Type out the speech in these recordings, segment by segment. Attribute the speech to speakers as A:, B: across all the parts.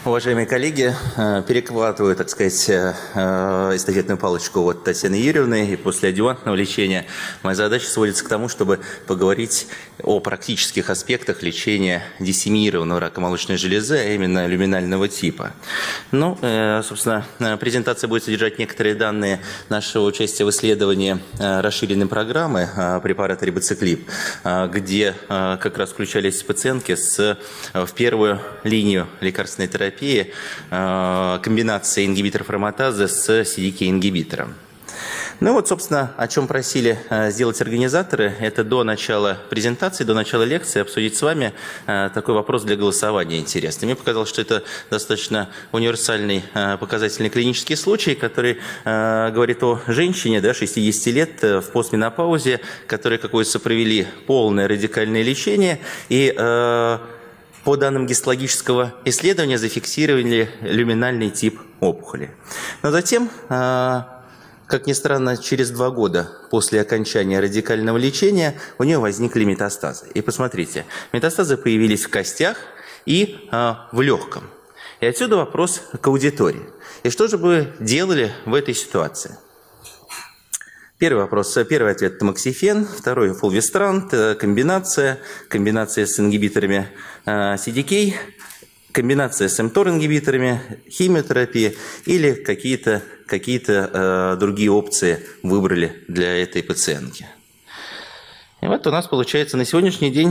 A: Уважаемые коллеги, перехватываю, так сказать, эстафетную палочку от Татьяны Юрьевны, и после адъювантного лечения моя задача сводится к тому, чтобы поговорить о практических аспектах лечения диссеминированного рака молочной железы, а именно люминального типа. Ну, собственно, презентация будет содержать некоторые данные нашего участия в исследовании расширенной программы препарата рибоциклиб, где как раз включались пациентки в первую линию лекарственной терапии, комбинация ингибиторов ароматазы с CDK-ингибитором. Ну вот, собственно, о чем просили сделать организаторы, это до начала презентации, до начала лекции обсудить с вами такой вопрос для голосования интересный. Мне показалось, что это достаточно универсальный показательный клинический случай, который говорит о женщине, 60 лет в постменопаузе, которые, как говорится, провели полное радикальное лечение и по данным гистологического исследования зафиксировали люминальный тип опухоли. Но затем, как ни странно, через 2 года после окончания радикального лечения у нее возникли метастазы. И посмотрите, метастазы появились в костях и в легком. И отсюда вопрос к аудитории. И что же вы делали в этой ситуации? Первый вопрос, первый ответ – тамоксифен, второй – фулвестрант, комбинация с ингибиторами CDK, комбинация с mTOR-ингибиторами, химиотерапия или какие-то другие опции выбрали для этой пациентки. И вот у нас получается на сегодняшний день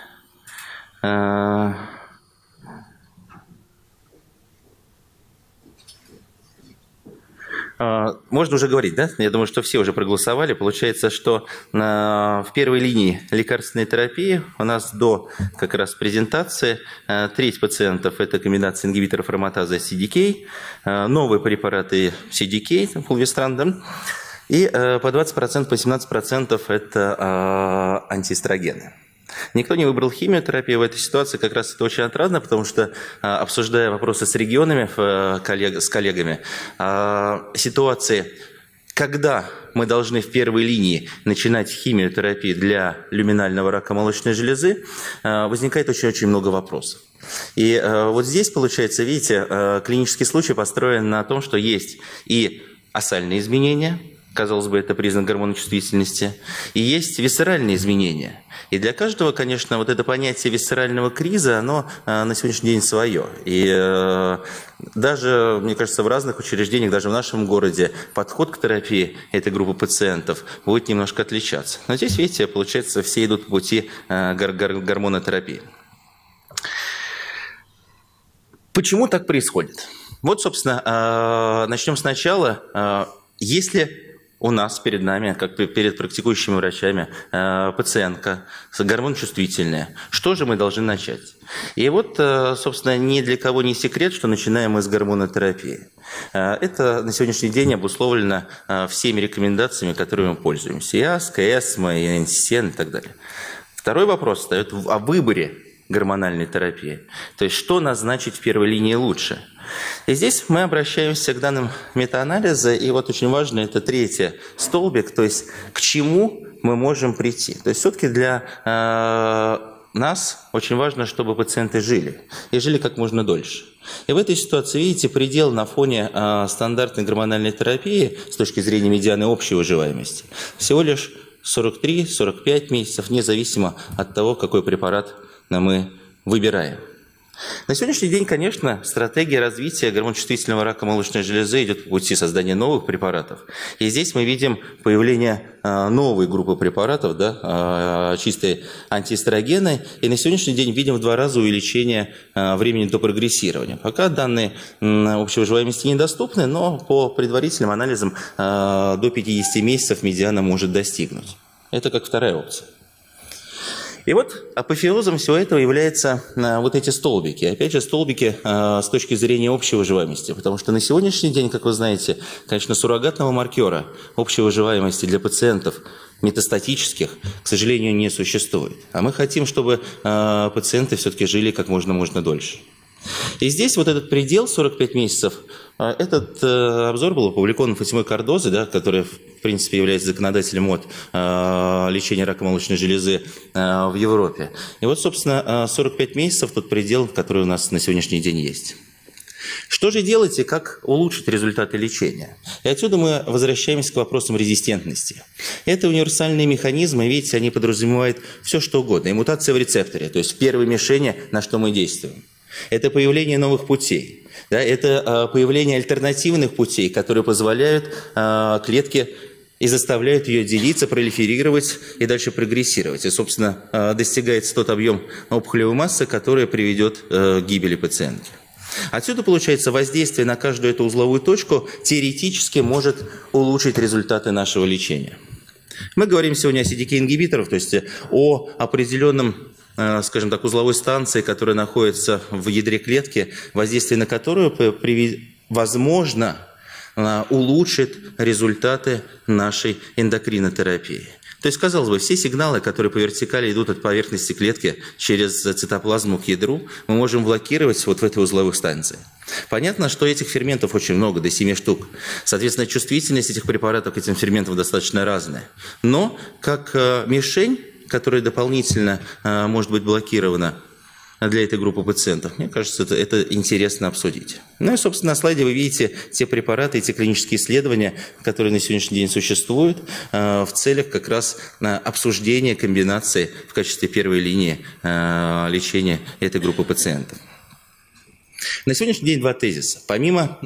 A: можно уже говорить, да? Я думаю, что все уже проголосовали. Получается, что в первой линии лекарственной терапии у нас до как раз презентации треть пациентов – это комбинация ингибиторов ароматазы CDK, новые препараты CDK, фулвестран, да? И по 20%, по 17% – это антиэстрогены. Никто не выбрал химиотерапию в этой ситуации, как раз это очень отрадно, потому что, обсуждая вопросы с регионами, с коллегами, ситуации, когда мы должны в первой линии начинать химиотерапию для люминального рака молочной железы, возникает очень-очень много вопросов. И вот здесь, получается, видите, клинический случай построен на том, что есть и асальные изменения, казалось бы, это признак гормоночувствительности, и есть висцеральные изменения. И для каждого, конечно, вот это понятие висцерального криза, оно на сегодняшний день свое. И даже, мне кажется, в разных учреждениях, даже в нашем городе, подход к терапии этой группы пациентов будет немножко отличаться. Но здесь, видите, получается, все идут по пути гормонотерапии. Почему так происходит? Вот, собственно, начнем сначала. Если у нас перед нами, как перед практикующими врачами, пациентка гормоночувствительная, что же мы должны начать? И вот, собственно, ни для кого не секрет, что начинаем мы с гормонотерапии. Это на сегодняшний день обусловлено всеми рекомендациями, которыми мы пользуемся. ИАСКО, ЭСМО, НССН и так далее. Второй вопрос встает о выборе гормональной терапии. То есть, что назначить в первой линии лучше? И здесь мы обращаемся к данным метаанализа, и вот очень важно, это третий столбик, то есть к чему мы можем прийти. То есть все-таки для нас очень важно, чтобы пациенты жили, и жили как можно дольше. И в этой ситуации, видите, предел на фоне стандартной гормональной терапии с точки зрения медианы общей выживаемости всего лишь 43-45 месяцев, независимо от того, какой препарат мы выбираем. На сегодняшний день, конечно, стратегия развития гормоночувствительного рака молочной железы идет по пути создания новых препаратов. И здесь мы видим появление новой группы препаратов, да, чистые антиэстрогены. И на сегодняшний день видим в 2 раза увеличение времени до прогрессирования. Пока данные общей выживаемости недоступны, но по предварительным анализам до 50 месяцев медиана может достигнуть. Это как вторая опция. И вот апофеозом всего этого являются вот эти столбики. Опять же, столбики с точки зрения общей выживаемости. Потому что на сегодняшний день, как вы знаете, конечно, суррогатного маркера общей выживаемости для пациентов метастатических, к сожалению, не существует. А мы хотим, чтобы пациенты все-таки жили как можно дольше. И здесь вот этот предел 45 месяцев, этот обзор был опубликован Фатимой Кардозой, да, которая, в принципе, является законодателем от лечения рака молочной железы в Европе. И вот, собственно, 45 месяцев тот предел, который у нас на сегодняшний день есть. Что же делать и как улучшить результаты лечения? И отсюда мы возвращаемся к вопросам резистентности. Это универсальные механизмы, видите, они подразумевают все, что угодно. И мутация в рецепторе, то есть в первой мишени, на что мы действуем. Это появление новых путей. Да, это появление альтернативных путей, которые позволяют клетке и заставляют ее делиться, пролиферировать и дальше прогрессировать. И, собственно, достигается тот объем опухолевой массы, который приведет к гибели пациентки. Отсюда, получается, воздействие на каждую эту узловую точку теоретически может улучшить результаты нашего лечения. Мы говорим сегодня о CDK-ингибиторах, то есть о определенном, скажем так, узловой станции, которая находится в ядре клетки, воздействие на которую, возможно, улучшит результаты нашей эндокринотерапии. То есть, казалось бы, все сигналы, которые по вертикали идут от поверхности клетки через цитоплазму к ядру, мы можем блокировать вот в этой узловых станциях. Понятно, что этих ферментов очень много, до 7 штук. Соответственно, чувствительность этих препаратов к этим ферментам достаточно разная. Но как мишень, которая дополнительно может быть блокирована для этой группы пациентов, мне кажется, это интересно обсудить. Ну и, собственно, на слайде вы видите те препараты, те клинические исследования, которые на сегодняшний день существуют в целях как раз обсуждения комбинации в качестве первой линии лечения этой группы пациентов. На сегодняшний день два тезиса. Помимо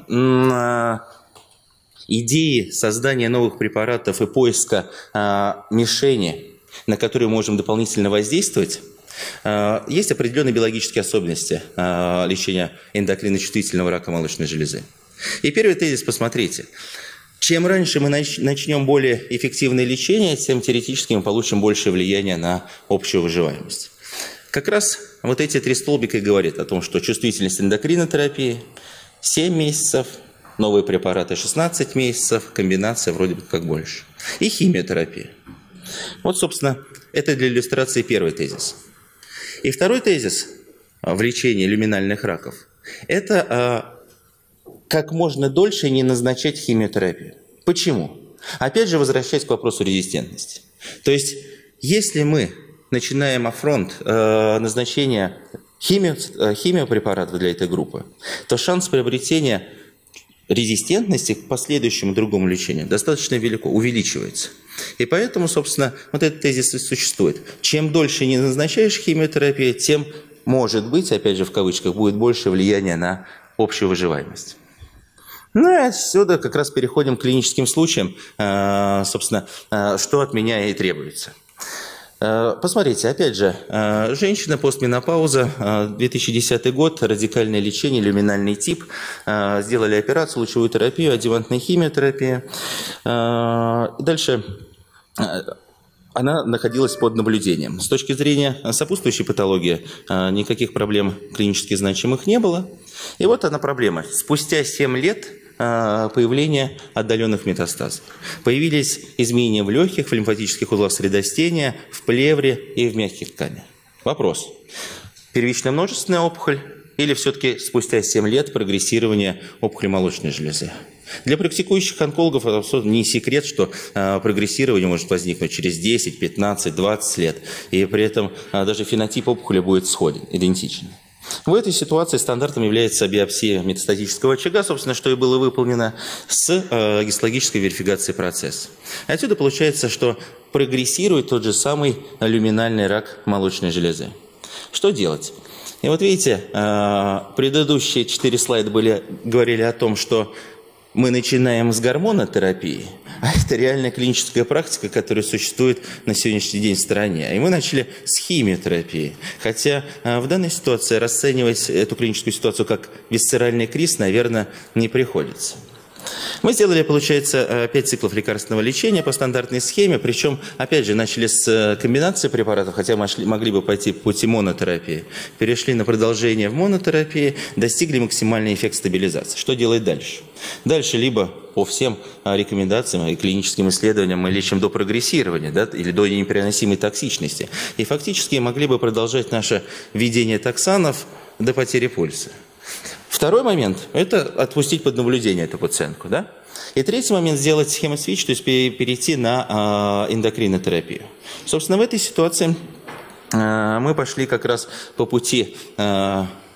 A: идеи создания новых препаратов и поиска мишени, на которую можем дополнительно воздействовать, есть определенные биологические особенности лечения эндокриночувствительного рака молочной железы. И первый тезис, посмотрите. Чем раньше мы начнем более эффективное лечение, тем теоретически мы получим большее влияние на общую выживаемость. Как раз вот эти три столбика и говорят о том, что чувствительность эндокринотерапии 7 месяцев, новые препараты 16 месяцев, комбинация вроде бы как больше. И химиотерапия. Вот, собственно, это для иллюстрации первый тезис. И второй тезис в лечении люминальных раков – это как можно дольше не назначать химиотерапию. Почему? Опять же, возвращаясь к вопросу резистентности. То есть, если мы начинаем афронт назначения химиопрепаратов для этой группы, то шанс приобретения резистентности к последующему другому лечению достаточно велико, увеличивается. И поэтому, собственно, вот этот тезис и существует. Чем дольше не назначаешь химиотерапию, тем, может быть, опять же в кавычках, будет больше влияния на общую выживаемость. Ну и отсюда как раз переходим к клиническим случаям, собственно, что от меня и требуется. Посмотрите, опять же, женщина, постменопауза, 2010 год, радикальное лечение, люминальный тип, сделали операцию, лучевую терапию, адъювантная химиотерапия. Дальше она находилась под наблюдением. С точки зрения сопутствующей патологии никаких проблем клинически значимых не было. И вот она проблема. Спустя 7 лет появления отдаленных метастазов. Появились изменения в легких, в лимфатических узлах средостения, в плевре и в мягких тканях. Вопрос. Первичная множественная опухоль или все-таки спустя 7 лет прогрессирование опухоли молочной железы? Для практикующих онкологов это абсолютно не секрет, что прогрессирование может возникнуть через 10, 15, 20 лет. И при этом даже фенотип опухоли будет сходен, идентичен. В этой ситуации стандартом является биопсия метастатического очага, собственно, что и было выполнено с гистологической верификацией процесса. Отсюда получается, что прогрессирует тот же самый люминальный рак молочной железы. Что делать? И вот видите, предыдущие 4 слайда говорили о том, что мы начинаем с гормонотерапии, а это реальная клиническая практика, которая существует на сегодняшний день в стране. И мы начали с химиотерапии. Хотя в данной ситуации расценивать эту клиническую ситуацию как висцеральный криз, наверное, не приходится. Мы сделали, получается, 5 циклов лекарственного лечения по стандартной схеме, причем, опять же, начали с комбинации препаратов, хотя могли бы пойти по пути монотерапии. Перешли на продолжение в монотерапии, достигли максимальный эффект стабилизации. Что делать дальше? Дальше либо по всем рекомендациям и клиническим исследованиям мы лечим до прогрессирования, да, или до непереносимой токсичности. И фактически могли бы продолжать наше введение токсанов до потери пульса. Второй момент – это отпустить под наблюдение эту пациентку. Да? И третий момент – сделать схему-свич, то есть перейти на эндокринотерапию. Собственно, в этой ситуации мы пошли как раз по пути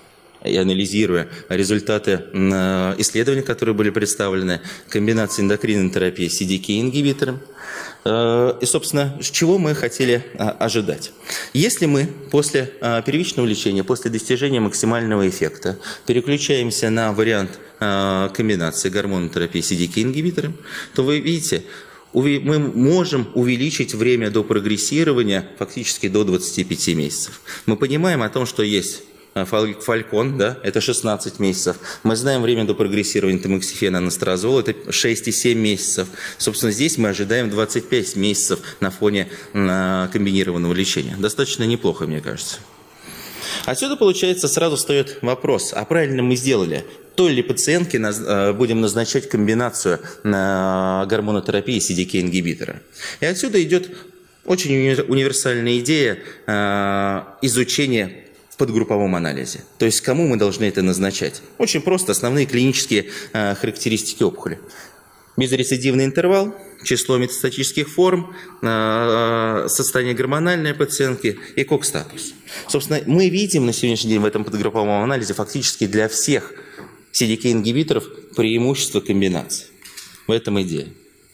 A: и анализируя результаты исследований, которые были представлены, комбинации эндокринной терапии с CDK-ингибитором. И, собственно, чего мы хотели ожидать? Если мы после первичного лечения, после достижения максимального эффекта переключаемся на вариант комбинации гормонотерапии с CDK-ингибитором, то вы видите, мы можем увеличить время до прогрессирования фактически до 25 месяцев. Мы понимаем о том, что есть Фалькон, да, это 16 месяцев. Мы знаем время до прогрессирования тамоксифена, анастрозола, это 6,7 месяцев. Собственно, здесь мы ожидаем 25 месяцев на фоне комбинированного лечения. Достаточно неплохо, мне кажется. Отсюда, получается, сразу встает вопрос, а правильно мы сделали? Той ли пациентке будем назначать комбинацию гормонотерапии CDK-ингибитора? И отсюда идет очень универсальная идея изучения в подгрупповом анализе. То есть, кому мы должны это назначать? Очень просто, основные клинические характеристики опухоли. Безрецидивный интервал, число метастатических форм, состояние гормональной пациентки и кок-статус. Собственно, мы видим на сегодняшний день в этом подгрупповом анализе фактически для всех CDK-ингибиторов преимущество комбинации. В этом идея.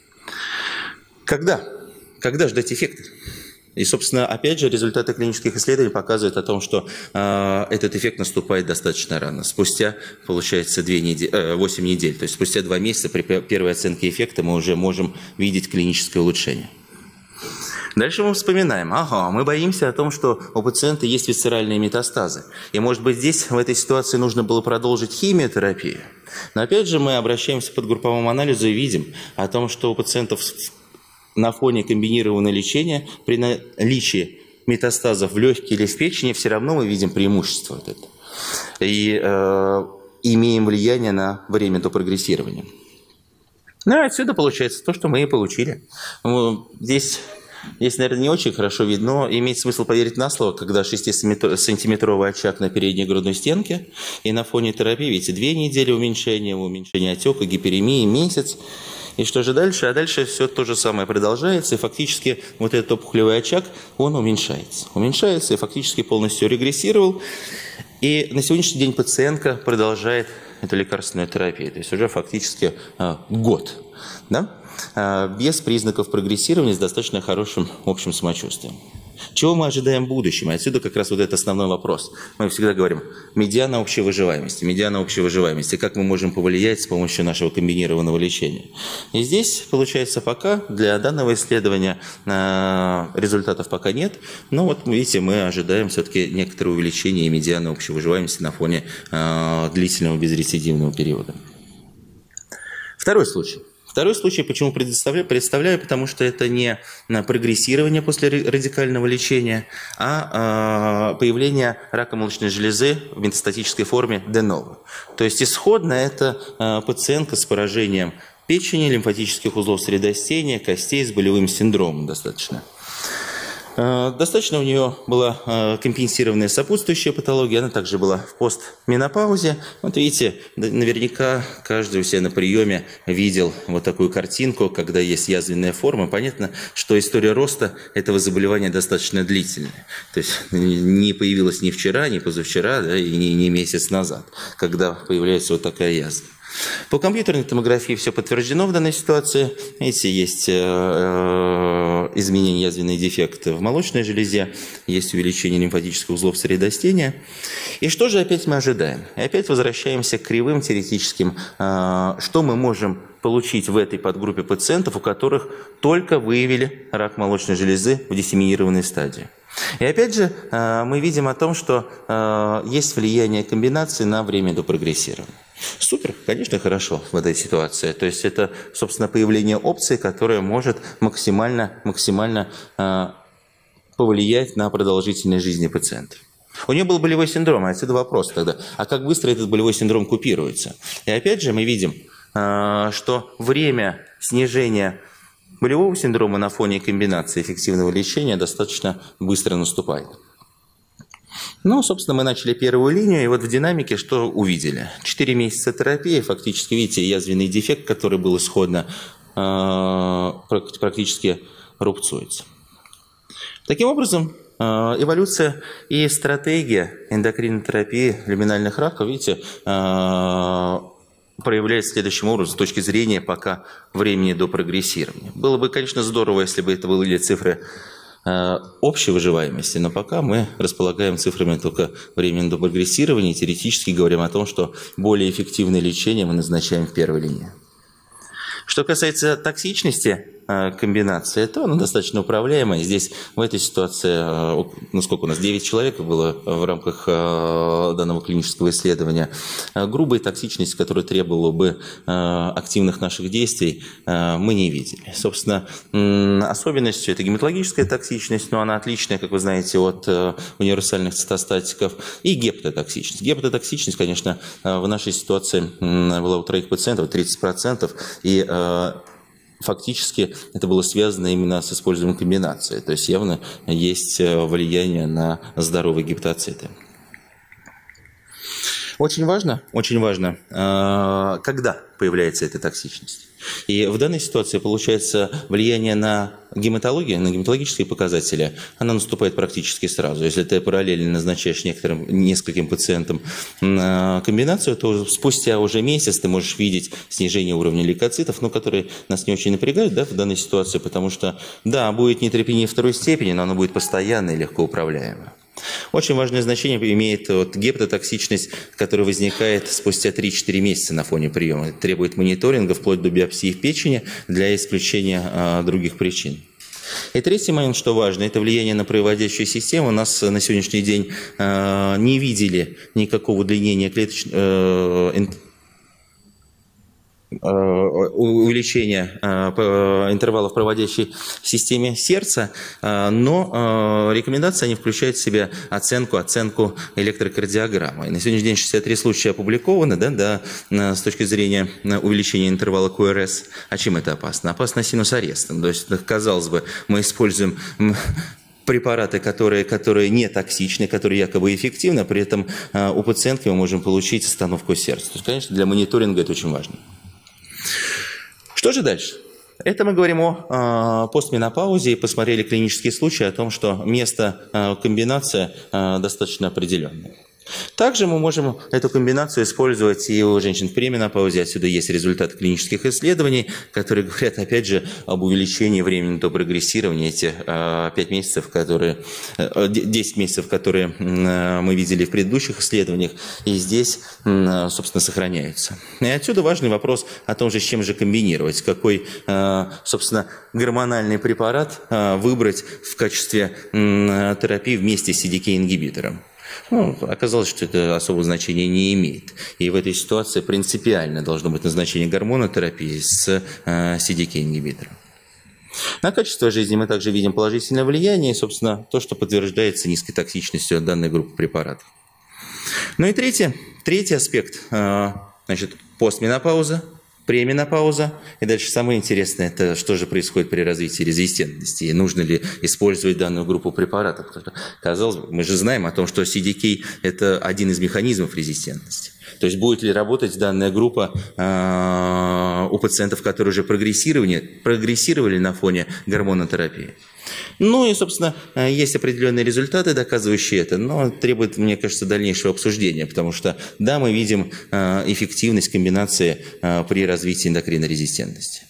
A: Когда ждать эффекта? И, собственно, опять же, результаты клинических исследований показывают о том, что этот эффект наступает достаточно рано. Спустя, получается, 8 недель. То есть спустя 2 месяца при первой оценке эффекта мы уже можем видеть клиническое улучшение. Дальше мы вспоминаем, мы боимся о том, что у пациента есть висцеральные метастазы. И, может быть, здесь, в этой ситуации, нужно было продолжить химиотерапию. Но, опять же, мы обращаемся к подгрупповому анализу и видим о том, что у пациентов на фоне комбинированного лечения при наличии метастазов в легкие или в печени все равно мы видим преимущество вот это. И имеем влияние на время до прогрессирования. Ну и отсюда получается то, что мы и получили. Здесь, наверное, не очень хорошо видно, но имеет смысл поверить на слово, когда 6-сантиметровый очаг на передней грудной стенке, и на фоне терапии, видите, 2 недели уменьшения отека, гиперемии, месяц. И что же дальше? А дальше все то же самое продолжается, и фактически вот этот опухолевый очаг, он уменьшается. Уменьшается и фактически полностью регрессировал. И на сегодняшний день пациентка продолжает эту лекарственную терапию. То есть уже фактически год. Да? Без признаков прогрессирования, с достаточно хорошим общим самочувствием. Чего мы ожидаем в будущем? И отсюда как раз вот это основной вопрос. Мы всегда говорим, медиана общей выживаемости, как мы можем повлиять с помощью нашего комбинированного лечения. И здесь, получается, пока для данного исследования результатов пока нет, но вот, видите, мы ожидаем все-таки некоторое увеличение медианы общей выживаемости на фоне длительного безрецидивного периода. Второй случай, почему представляю, потому что это не прогрессирование после радикального лечения, а появление рака молочной железы в метастатической форме de novo. То есть исходно это пациентка с поражением печени, лимфатических узлов средостения, костей с болевым синдромом достаточно. Достаточно у нее была компенсированная сопутствующая патология, она также была в постменопаузе. Вот видите, наверняка каждый у себя на приеме видел вот такую картинку, когда есть язвенная форма. Понятно, что история роста этого заболевания достаточно длительная. То есть не появилась ни вчера, ни позавчера, да, и не месяц назад, когда появляется вот такая язва. По компьютерной томографии все подтверждено в данной ситуации. Видите, есть изменение язвенных дефектов в молочной железе, есть увеличение лимфатических узлов средостения. И что же опять мы ожидаем? И опять возвращаемся к кривым теоретическим. Что мы можем получить в этой подгруппе пациентов, у которых только выявили рак молочной железы в диссеминированной стадии? И опять же, мы видим о том, что есть влияние комбинации на время до прогрессирования. Супер, конечно, хорошо в этой ситуации. То есть это, собственно, появление опции, которая может максимально повлиять на продолжительность жизни пациента. У нее был болевой синдром, а отсюда вопрос тогда, а как быстро этот болевой синдром купируется? И опять же мы видим, что время снижения болевого синдрома на фоне комбинации эффективного лечения достаточно быстро наступает. Ну, собственно, мы начали первую линию, и вот в динамике что увидели? 4 месяца терапии, фактически, видите, язвенный дефект, который был исходно, практически рубцуется. Таким образом, эволюция и стратегия эндокринной терапии люминальных раков, видите, проявляется следующим образом с точки зрения пока времени до прогрессирования. Было бы, конечно, здорово, если бы это были цифры общей выживаемости, но пока мы располагаем цифрами только времени до прогрессирования и теоретически говорим о том, что более эффективное лечение мы назначаем в первой линии. Что касается токсичности комбинации, то она достаточно управляемая. Здесь в этой ситуации, ну сколько у нас, 9 человек было в рамках данного клинического исследования. Грубой токсичности, которая требовала бы активных наших действий, мы не видели. Собственно, особенностью это гематологическая токсичность, но она отличная, как вы знаете, от универсальных цитостатиков, и гепатотоксичность. Гепатотоксичность, конечно, в нашей ситуации была у троих пациентов 30%, и фактически это было связано именно с использованием комбинации. То есть явно есть влияние на здоровые гепатоциты. Очень важно, когда появляется эта токсичность. И в данной ситуации получается влияние на гематологию, на гематологические показатели, она наступает практически сразу. Если ты параллельно назначаешь нескольким пациентам комбинацию, то спустя уже месяц ты можешь видеть снижение уровня лейкоцитов, но которые нас не очень напрягают, да, в данной ситуации, потому что, да, будет нейтропения второй степени, но она будет постоянно и легко управляема. Очень важное значение имеет гепатотоксичность, которая возникает спустя 3-4 месяца на фоне приема. Требует мониторинга вплоть до биопсии в печени для исключения других причин. И третий момент, что важно, это влияние на проводящую систему. У нас на сегодняшний день не видели никакого удлинения увеличения интервалов проводящей системе сердца, но рекомендации они включают в себя оценку электрокардиограммы. И на сегодняшний день 63 случая опубликованы, да, с точки зрения увеличения интервала КРС. А чем это опасно? Опасно синус-арестом. То есть, казалось бы, мы используем препараты, которые не токсичны, которые якобы эффективны, при этом у пациентки мы можем получить остановку сердца. То есть, конечно, для мониторинга это очень важно. Что же дальше? Это мы говорим о постменопаузе и посмотрели клинические случаи о том, что место комбинации достаточно определенное. Также мы можем эту комбинацию использовать и у женщин в пременопаузе. Отсюда есть результаты клинических исследований, которые говорят, опять же, об увеличении времени до прогрессирования. Эти 10 месяцев, которые мы видели в предыдущих исследованиях, и здесь, собственно, сохраняются. И отсюда важный вопрос о том же, с чем же комбинировать, какой, собственно, гормональный препарат выбрать в качестве терапии вместе с CDK-ингибитором. Ну, оказалось, что это особого значения не имеет. И в этой ситуации принципиально должно быть назначение гормонотерапии с CDK-ингибитором. На качество жизни мы также видим положительное влияние, и, собственно, то, что подтверждается низкой токсичностью данной группы препаратов. Ну и третий аспект, значит, постменопауза, пременопауза. И дальше самое интересное, это что же происходит при развитии резистентности, и нужно ли использовать данную группу препаратов. Казалось бы, мы же знаем о том, что CDK – это один из механизмов резистентности. То есть будет ли работать данная группа у пациентов, которые уже прогрессировали на фоне гормонотерапии. Ну и, собственно, есть определенные результаты, доказывающие это, но требует, мне кажется, дальнейшего обсуждения, потому что, да, мы видим эффективность комбинации при развитии эндокринной резистентности.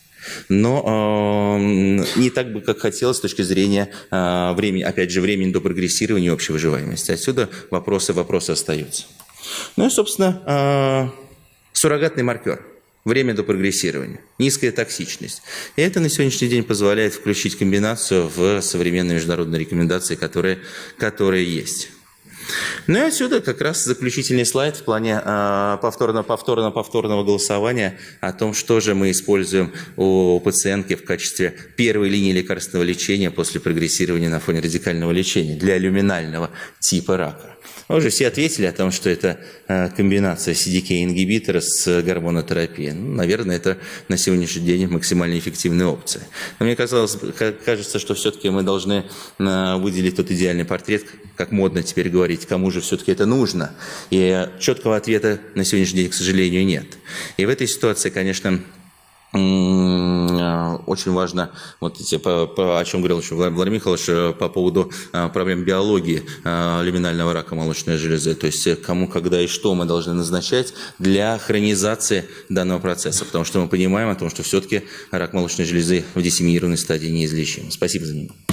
A: Но не так бы, как хотелось с точки зрения времени, опять же, времени до прогрессирования и общей выживаемости. Отсюда вопросы остаются. Ну и, собственно, суррогатный маркер. Время до прогрессирования, низкая токсичность. И это на сегодняшний день позволяет включить комбинацию в современные международные рекомендации, которые есть. Ну и отсюда как раз заключительный слайд в плане повторного голосования о том, что же мы используем у пациентки в качестве первой линии лекарственного лечения после прогрессирования на фоне радикального лечения для люминального типа рака. Уже все ответили о том, что это комбинация CDK-ингибитора с гормонотерапией. Ну, наверное, это на сегодняшний день максимально эффективная опция. Но мне кажется, что все-таки мы должны выделить тот идеальный портрет, как модно теперь говорить, кому же все-таки это нужно. И четкого ответа на сегодняшний день, к сожалению, нет. И в этой ситуации, конечно, очень важно, вот о чем говорил еще Владимир Михайлович, по поводу проблем биологии люминального рака молочной железы, то есть кому, когда и что мы должны назначать для хронизации данного процесса, потому что мы понимаем о том, что все-таки рак молочной железы в диссеминированной стадии неизлечим. Спасибо за внимание.